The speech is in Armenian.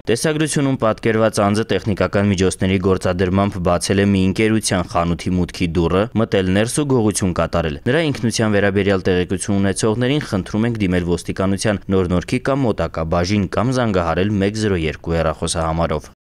Տեսագրությունում պատկերված անձը տեխնիկական միջոցների գործադրմամբ բացել է մի ընկերության խանութի մուտքի դուռը, մտել ներս ու գողություն կատարել։ Նրա ինքնության վերաբերյալ տեղեկություն ունեցողներին խնդրում ենք դիմել ոստիկանության Նոր Նորքի կամ մոտակա բաժին կամ զանգահարել 102 հեռախոսահամարով։